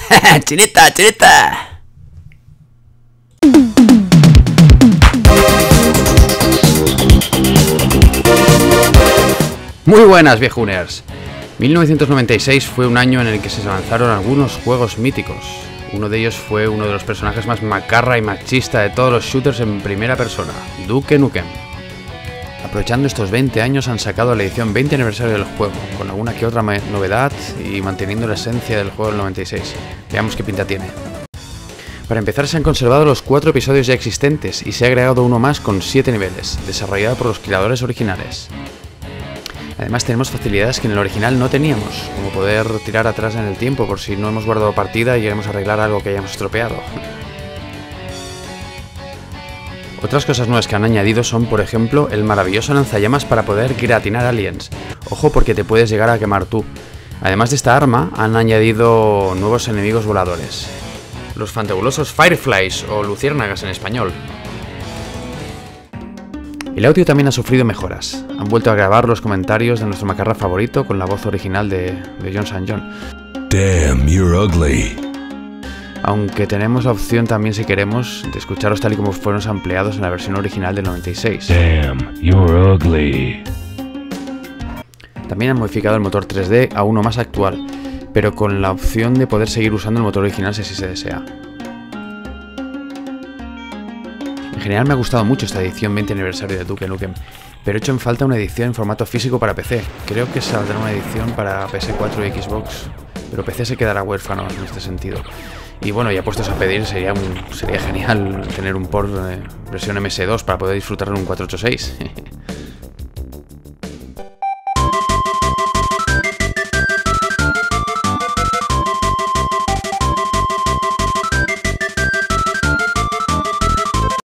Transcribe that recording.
¡Chinita, chinita! Muy buenas, viejuners. 1996 fue un año en el que se lanzaron algunos juegos míticos. Uno de ellos fue uno de los personajes más macarra y machista de todos los shooters en primera persona, Duke Nukem. Aprovechando estos 20 años han sacado la edición 20 aniversario del juego, con alguna que otra novedad y manteniendo la esencia del juego del 96. Veamos qué pinta tiene. Para empezar, se han conservado los 4 episodios ya existentes y se ha agregado uno más con 7 niveles, desarrollado por los creadores originales. Además tenemos facilidades que en el original no teníamos, como poder tirar atrás en el tiempo por si no hemos guardado partida y queremos arreglar algo que hayamos estropeado. Otras cosas nuevas que han añadido son, por ejemplo, el maravilloso lanzallamas para poder gratinar aliens. Ojo, porque te puedes llegar a quemar tú. Además de esta arma, han añadido nuevos enemigos voladores. Los fantabulosos Fireflies, o luciérnagas en español. El audio también ha sufrido mejoras. Han vuelto a grabar los comentarios de nuestro macarra favorito con la voz original de John St. John. Damn, you're ugly. Aunque tenemos la opción también, si queremos, de escucharlos tal y como fueron ampliados en la versión original del 96. Damn, you're ugly. También han modificado el motor 3D a uno más actual, pero con la opción de poder seguir usando el motor original si así se desea. En general me ha gustado mucho esta edición 20 aniversario de Duke Nukem, pero he hecho en falta una edición en formato físico para PC. Creo que saldrá una edición para PS4 y Xbox, pero PC se quedará huérfano en este sentido. Y bueno, ya puestos a pedir, sería genial tener un port versión MS2 para poder disfrutar de un 486.